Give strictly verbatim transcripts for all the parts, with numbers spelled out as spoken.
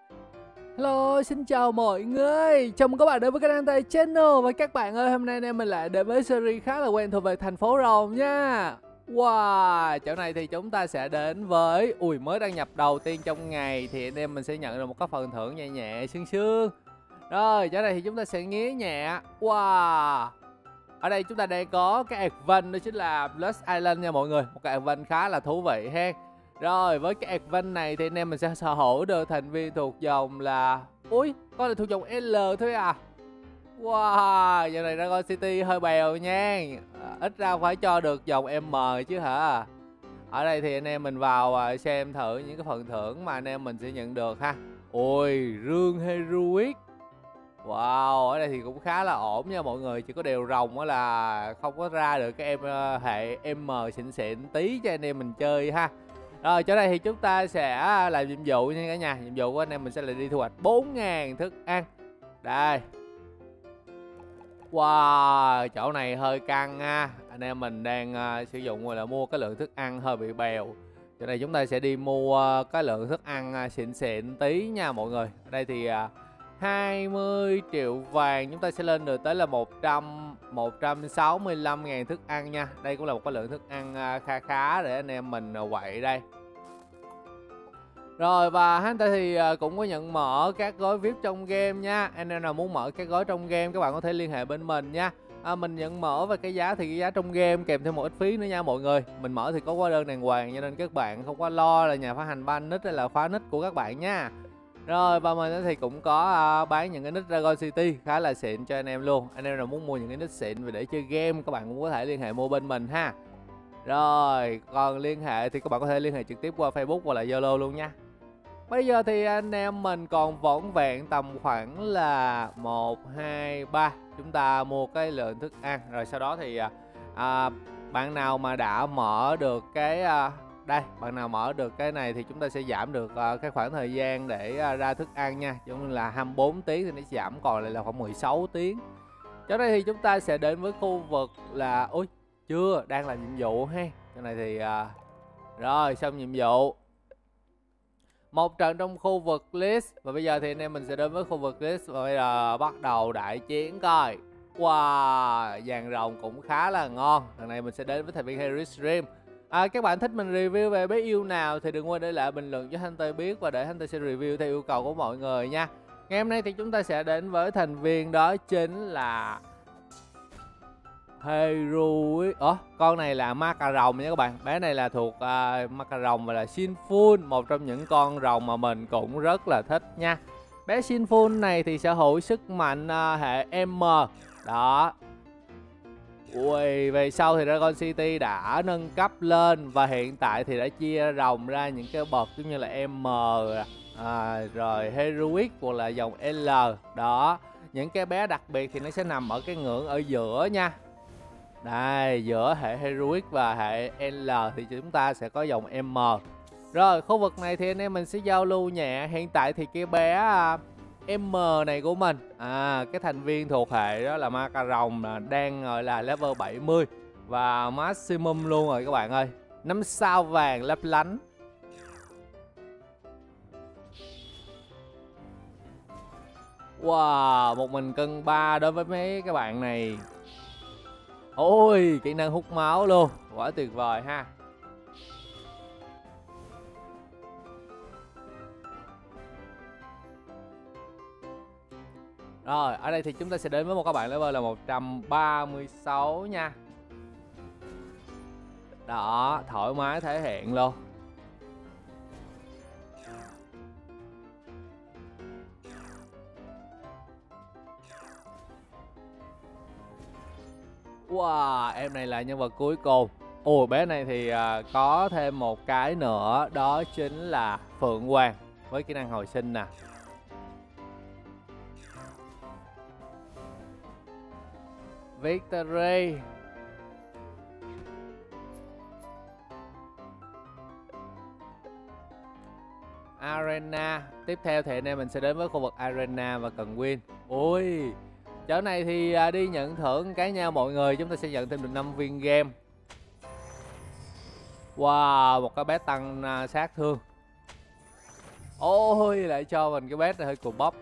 Hello, xin chào mọi người. Chào mừng các bạn đến với kênh Antai Channel. Và các bạn ơi, hôm nay anh em mình lại đến với series khá là quen thuộc về thành phố rồng nha. Wow, chỗ này thì chúng ta sẽ đến với ui mới đăng nhập đầu tiên trong ngày thì anh em mình sẽ nhận được một cái phần thưởng nhẹ nhẹ sương sương. Rồi, chỗ này thì chúng ta sẽ nghía nhẹ. Wow. Ở đây chúng ta đang có cái event đó chính là Blood Island nha mọi người. Một cái event khá là thú vị ha. Rồi với cái event này thì anh em mình sẽ sở hữu được thành viên thuộc dòng là ui, con là thuộc dòng L thôi à. Wow, giờ này Dragon City hơi bèo nha. Ít ra phải cho được dòng M chứ hả. Ở đây thì anh em mình vào xem thử những cái phần thưởng mà anh em mình sẽ nhận được ha. Ôi, rương Heroic. Wow, ở đây thì cũng khá là ổn nha mọi người. Chỉ có điều rồng là không có ra được cái em hệ M xịn xịn tí cho anh em mình chơi ha. Rồi chỗ này thì chúng ta sẽ làm nhiệm vụ nha cả nhà. Nhiệm vụ của anh em mình sẽ là đi thu hoạch bốn ngàn thức ăn. Đây. Wow, chỗ này hơi căng ha. Anh em mình đang uh, sử dụng gọi là mua cái lượng thức ăn hơi bị bèo. Chỗ này chúng ta sẽ đi mua uh, cái lượng thức ăn uh, xịn xịn tí nha mọi người. Ở đây thì uh, hai mươi triệu vàng chúng ta sẽ lên được tới là một trăm sáu mươi lăm ngàn thức ăn nha. Đây cũng là một cái lượng thức ăn uh, khá khá để anh em mình uh, quậy đây. Rồi và hắn ta thì cũng có nhận mở các gói vi ai pi trong game nha. Anh em nào muốn mở các gói trong game các bạn có thể liên hệ bên mình nha. à, Mình nhận mở về cái giá thì cái giá trong game kèm thêm một ít phí nữa nha mọi người. Mình mở thì có hóa đơn đàng hoàng cho nên các bạn không có lo là nhà phát hành ban nick hay là khóa nick của các bạn nha. Rồi và mình thì cũng có uh, bán những cái nick Dragon City khá là xịn cho anh em luôn. Anh em nào muốn mua những cái nick xịn về để chơi game các bạn cũng có thể liên hệ mua bên mình ha. Rồi còn liên hệ thì các bạn có thể liên hệ trực tiếp qua Facebook hoặc là Zalo luôn nha. Bây giờ thì anh em mình còn vỏn vẹn tầm khoảng là một, hai, ba. Chúng ta mua cái lượng thức ăn. Rồi sau đó thì à, bạn nào mà đã mở được cái à, đây, bạn nào mở được cái này thì chúng ta sẽ giảm được à, cái khoảng thời gian để à, ra thức ăn nha. Giống như là hai mươi bốn tiếng thì nó giảm còn lại là khoảng mười sáu tiếng. Chỗ đây thì chúng ta sẽ đến với khu vực là ui, chưa, đang làm nhiệm vụ ha. Chỗ này thì à, rồi xong nhiệm vụ. Một trận trong khu vực list. Và bây giờ thì anh em mình sẽ đến với khu vực list. Và bây giờ bắt đầu đại chiến coi. Wow, dàn rồng cũng khá là ngon. Lần này mình sẽ đến với thành viên Harry Stream. à, Các bạn thích mình review về bé yêu nào thì đừng quên để lại bình luận cho Hunter biết. Và để Hunter sẽ review theo yêu cầu của mọi người nha. Ngày hôm nay thì chúng ta sẽ đến với thành viên đó chính là Heroic. Ủa, con này là ma cà rồng nha các bạn. Bé này là thuộc uh, ma cà rồng và là Sinful, một trong những con rồng mà mình cũng rất là thích nha. Bé Sinful này thì sở hữu sức mạnh uh, hệ M. Đó. Ui, về sau thì Dragon City đã nâng cấp lên và hiện tại thì đã chia rồng ra những cái bậc giống như là M, à, rồi Heroic hoặc là dòng L. Đó. Những cái bé đặc biệt thì nó sẽ nằm ở cái ngưỡng ở giữa nha. Đây, giữa hệ Heroic và hệ L thì chúng ta sẽ có dòng M. Rồi, khu vực này thì anh em mình sẽ giao lưu nhẹ. Hiện tại thì cái bé uh, M này của mình, à, cái thành viên thuộc hệ đó là ma cà rồng là đang gọi là level bảy mươi và maximum luôn rồi các bạn ơi. Năm sao vàng lấp lánh. Wow, một mình cân ba đối với mấy các bạn này. Ôi, kỹ năng hút máu luôn, quá tuyệt vời ha. Rồi, ở đây thì chúng ta sẽ đến với một các bạn level là một trăm ba mươi sáu nha. Đó, thoải mái thể hiện luôn. Wow, em này là nhân vật cuối cùng. Ồ, bé này thì à, có thêm một cái nữa. Đó chính là Phượng Hoàng với kỹ năng hồi sinh nè. Victory. Arena. Tiếp theo thì anh em mình sẽ đến với khu vực Arena và cần win. Ui, chỗ này thì à, đi nhận thưởng cái nha mọi người. Chúng ta sẽ nhận thêm được năm viên game. Wow, một cái bé tăng à, sát thương. Ôi, lại cho mình cái bét này hơi cùi bắp.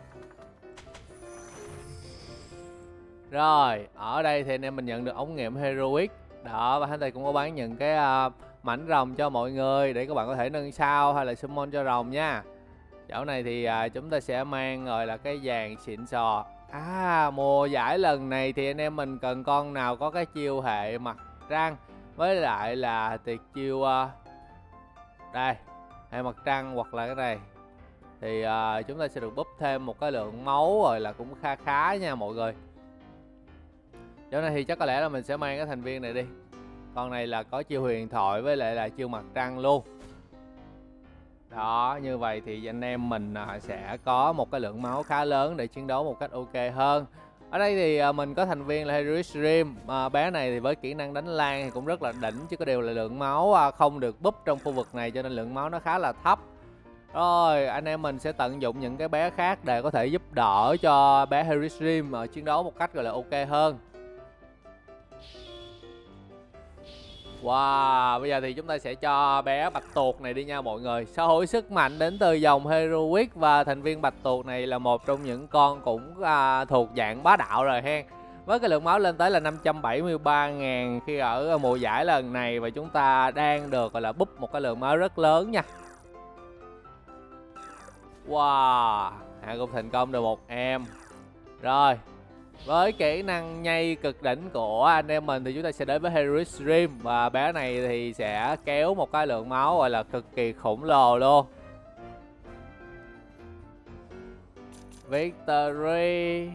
Rồi, ở đây thì anh em mình nhận được ống nghiệm Heroic. Đó, và hắn đây cũng có bán những cái uh, mảnh rồng cho mọi người để các bạn có thể nâng sao hay là summon cho rồng nha. Chỗ này thì uh, chúng ta sẽ mang gọi là cái vàng xịn sò. À, mùa giải lần này thì anh em mình cần con nào có cái chiêu hệ mặt trăng với lại là tuyệt chiêu uh, đây, hệ mặt trăng hoặc là cái này. Thì uh, chúng ta sẽ được búp thêm một cái lượng máu rồi là cũng khá khá nha mọi người. Chỗ này thì chắc có lẽ là mình sẽ mang cái thành viên này đi. Con này là có chiêu huyền thoại với lại là chiêu mặt trăng luôn. Đó, như vậy thì anh em mình sẽ có một cái lượng máu khá lớn để chiến đấu một cách ok hơn. Ở đây thì mình có thành viên là Heroic Dream. à, Bé này thì với kỹ năng đánh lan thì cũng rất là đỉnh, chứ có điều là lượng máu không được búp trong khu vực này cho nên lượng máu nó khá là thấp. Rồi, anh em mình sẽ tận dụng những cái bé khác để có thể giúp đỡ cho bé Heroic Dream chiến đấu một cách gọi là ok hơn. Wow, bây giờ thì chúng ta sẽ cho bé bạch tuộc này đi nha mọi người. Sở hữu sức mạnh đến từ dòng Heroic và thành viên bạch tuộc này là một trong những con cũng à, thuộc dạng bá đạo rồi hen. Với cái lượng máu lên tới là năm trăm bảy mươi ba ngàn khi ở mùa giải lần này, và chúng ta đang được gọi là búp một cái lượng máu rất lớn nha. Wow, hạ gục thành công được một em. Rồi, với kỹ năng nhây cực đỉnh của anh em mình thì chúng ta sẽ đến với Heroic Dream. Và bé này thì sẽ kéo một cái lượng máu gọi là cực kỳ khổng lồ luôn. Victory.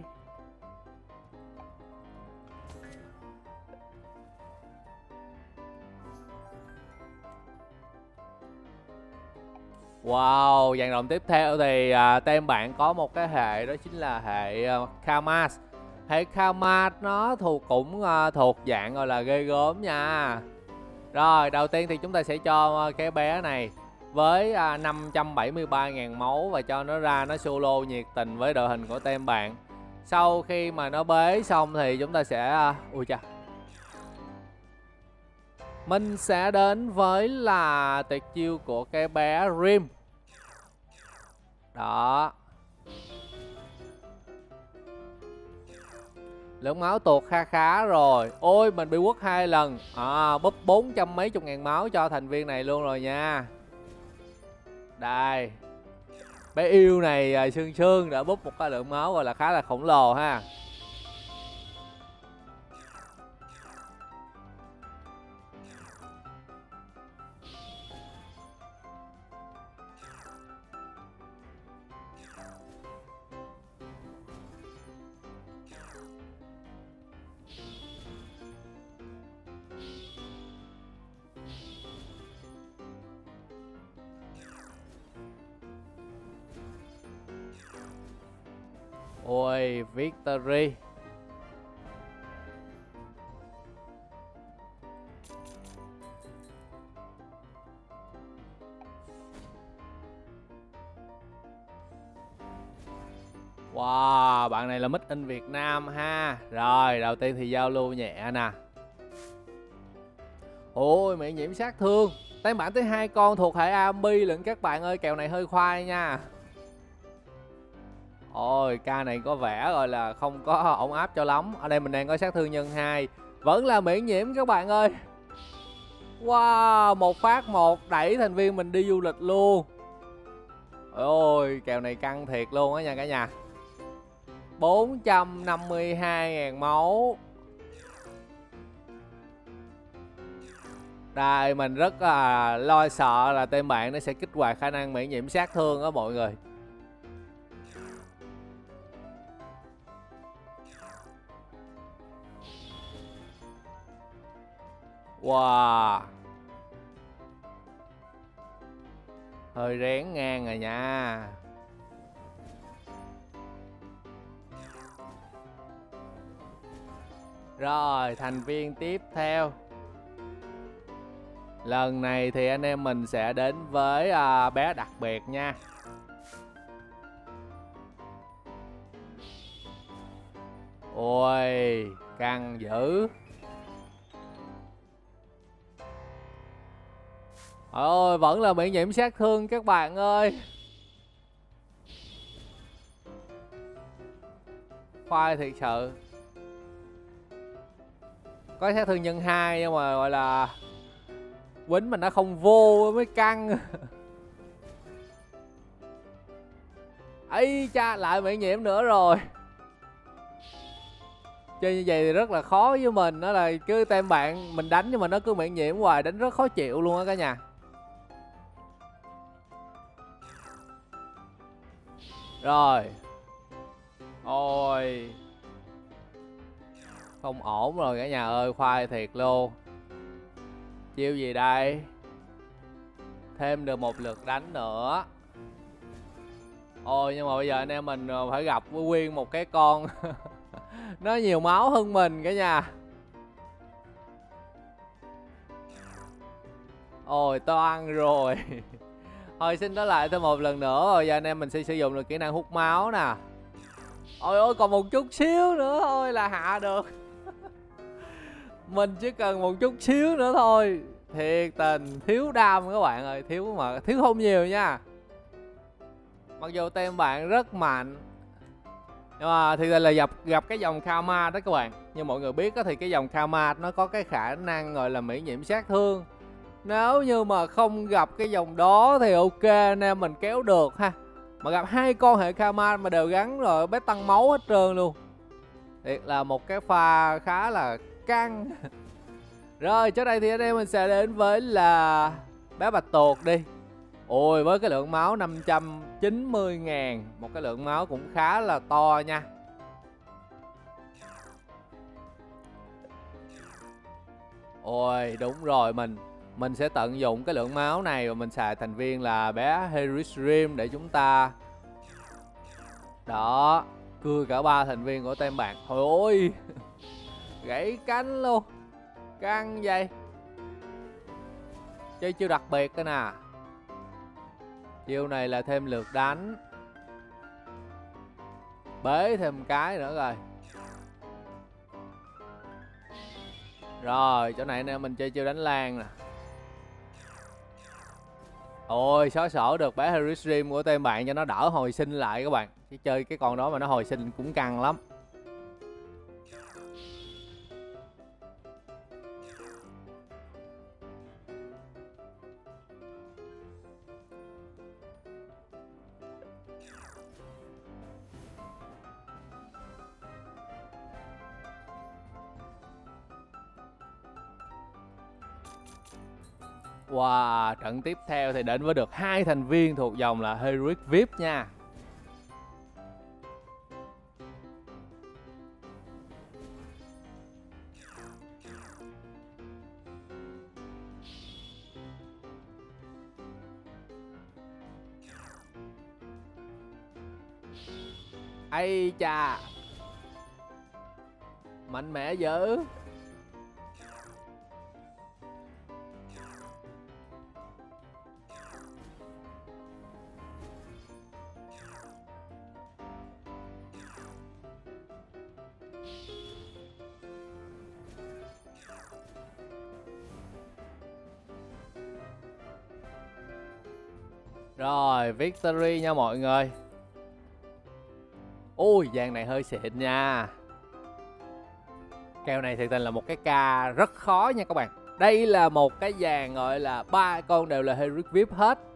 Wow, dàn rồng tiếp theo thì à, tem bạn có một cái hệ đó chính là hệ uh, Kamas. Hệ Kamas nó thuộc cũng uh, thuộc dạng gọi là ghê gớm nha. Rồi, đầu tiên thì chúng ta sẽ cho cái bé này với uh, năm trăm bảy mươi ba ngàn máu và cho nó ra nó solo nhiệt tình với đội hình của tem bạn. Sau khi mà nó bế xong thì chúng ta sẽ uh, ui chà. Mình sẽ đến với là tuyệt chiêu của cái bé Rim. Đó. Lượng máu tuột kha khá rồi. Ôi, mình bị quất hai lần. À, búp bốn trăm mấy chục ngàn máu cho thành viên này luôn rồi nha. Đây. Bé yêu này Sương Sương đã búp một cái lượng máu gọi là khá là khổng lồ ha. Ôi, Victory. Wow, bạn này là Made in Việt Nam ha. Rồi, đầu tiên thì giao lưu nhẹ nè. Ôi, mẹ nhiễm sát thương. Tem bản tới hai con thuộc hệ a em bê lận các bạn ơi, kèo này hơi khoai nha. Ôi, ca này có vẻ gọi là không có ổn áp cho lắm. Ở đây mình đang có sát thương nhân hai, vẫn là miễn nhiễm các bạn ơi. Wow, một phát một đẩy thành viên mình đi du lịch luôn. Ôi, kèo này căng thiệt luôn á nha cả nhà. Bốn trăm năm mươi hai ngàn máu. Đây, mình rất là lo sợ là team bạn nó sẽ kích hoạt khả năng miễn nhiễm sát thương đó mọi người. Wow, hơi rén ngang rồi nha. Rồi, thành viên tiếp theo. Lần này thì anh em mình sẽ đến với à, bé đặc biệt nha. Ôi, căng dữ. Ôi, vẫn là miễn nhiễm sát thương các bạn ơi. Khoai thiệt sự. Có sát thương nhân hai nhưng mà gọi là quýnh mà nó không vô mới căng. Ấy cha, lại miễn nhiễm nữa rồi. Chơi như vậy thì rất là khó với mình. Đó là cứ tem bạn mình đánh nhưng mà nó cứ miễn nhiễm hoài, đánh rất khó chịu luôn á cả nhà. Rồi. Ôi, không ổn rồi cả nhà ơi, khoai thiệt luôn. Chiêu gì đây? Thêm được một lượt đánh nữa. Ôi nhưng mà bây giờ anh em mình phải gặp với nguyên một cái con nó nhiều máu hơn mình cả nhà. Ôi toan rồi. Thôi xin đó lại thêm một lần nữa. Rồi giờ anh em mình sẽ sử dụng được kỹ năng hút máu nè. Ôi ôi còn một chút xíu nữa thôi là hạ được. Mình chỉ cần một chút xíu nữa thôi. Thiệt tình thiếu đam các bạn ơi. Thiếu mà thiếu không nhiều nha. Mặc dù tem bạn rất mạnh, nhưng mà thì là gặp gặp cái dòng Karma đó các bạn. Như mọi người biết đó, thì cái dòng Karma nó có cái khả năng gọi là miễn nhiễm sát thương. Nếu như mà không gặp cái dòng đó thì ok anh em mình kéo được ha. Mà gặp hai con hệ Karma mà đều gắn rồi bé tăng máu hết trơn luôn. Thiệt là một cái pha khá là căng. Rồi trước đây thì anh em mình sẽ đến với là bé bạch tuộc đi. Ôi với cái lượng máu năm trăm chín mươi ngàn, một cái lượng máu cũng khá là to nha. Ôi đúng rồi, mình mình sẽ tận dụng cái lượng máu này và mình xài thành viên là bé Herisrim để chúng ta đó cưa cả ba thành viên của tem bạc. Thôi ôi gãy cánh luôn, căng vậy. Chơi chiêu đặc biệt cái nè. Chiêu này là thêm lượt đánh, bế thêm cái nữa rồi. Rồi chỗ này nè mình chơi chiêu đánh lan nè. Ôi xóa sổ được bé Herisrim của tem bạn cho nó đỡ hồi sinh lại các bạn. Chứ chơi cái con đó mà nó hồi sinh cũng căng lắm. Wow, trận tiếp theo thì đến với được hai thành viên thuộc dòng là Heroic vi ai pi nha. Ây cha, mạnh mẽ dữ. Rồi, victory nha mọi người. Ui, dàn này hơi xịn nha. Kèo này thực tình là một cái ca rất khó nha các bạn. Đây là một cái dàn gọi là ba con đều là Heroic vi ai pi hết.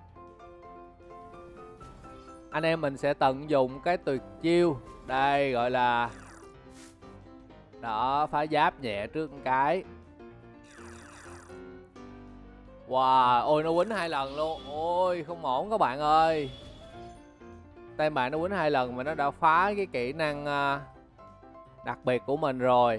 Anh em mình sẽ tận dụng cái tuyệt chiêu. Đây gọi là đó, phá giáp nhẹ trước một cái. Wow, ôi nó quýnh hai lần luôn. Ôi không ổn các bạn ơi. Tem bạn nó quýnh hai lần mà nó đã phá cái kỹ năng đặc biệt của mình rồi.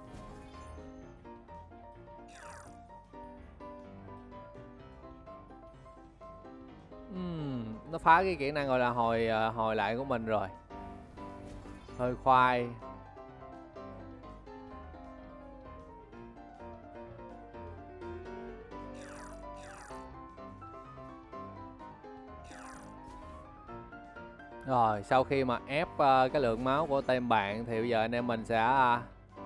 uhm, Nó phá cái kỹ năng gọi là hồi hồi lại của mình rồi. Hơi khoai. Rồi sau khi mà ép uh, cái lượng máu của tem bạn thì bây giờ anh em mình sẽ uh...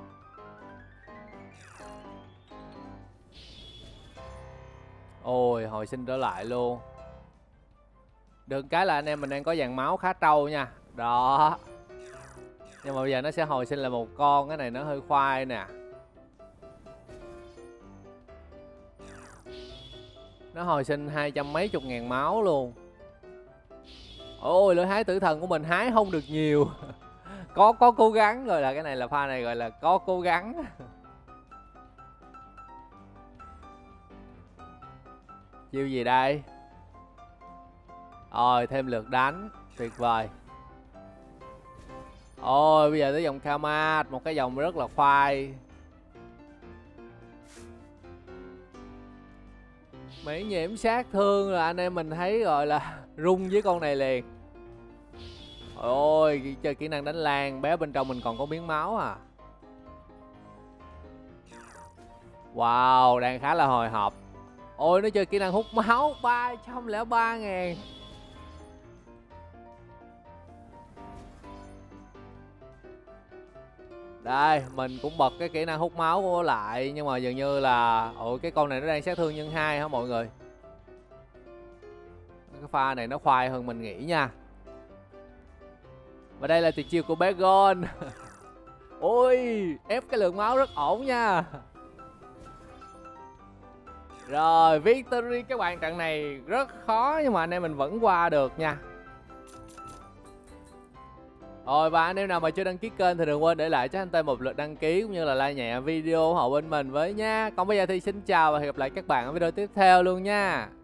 ôi hồi sinh trở lại luôn. Được cái là anh em mình đang có dàn máu khá trâu nha. Đó. Nhưng mà bây giờ nó sẽ hồi sinh là một con, cái này nó hơi khoai nè. Nó hồi sinh hai trăm mấy chục ngàn máu luôn. Ôi lưỡi hái tử thần của mình hái không được nhiều. có có cố gắng rồi, là cái này là pha này gọi là có cố gắng. Chiêu gì đây? Rồi thêm lượt đánh, tuyệt vời. Ôi bây giờ tới dòng Kamat, một cái dòng rất là khoai. Mỹ nhiễm sát thương là anh em mình thấy gọi là rung với con này liền. Ôi chơi kỹ năng đánh lan, bé bên trong mình còn có miếng máu à. Wow, đang khá là hồi hộp. Ôi nó chơi kỹ năng hút máu ba trăm lẻ ba ngàn. Đây, mình cũng bật cái kỹ năng hút máu của lại. Nhưng mà dường như là ôi cái con này nó đang sát thương nhân hai hả mọi người? Cái pha này nó khoai hơn mình nghĩ nha. Và đây là tuyệt chiêu của bé Gon. Ôi, ép cái lượng máu rất ổn nha. Rồi, victory các bạn, trận này rất khó nhưng mà anh em mình vẫn qua được nha. Rồi và anh em nào mà chưa đăng ký kênh thì đừng quên để lại cho anh Tê một lượt đăng ký cũng như là like nhẹ video ủng hộ bên mình với nha. Còn bây giờ thì xin chào và hẹn gặp lại các bạn ở video tiếp theo luôn nha.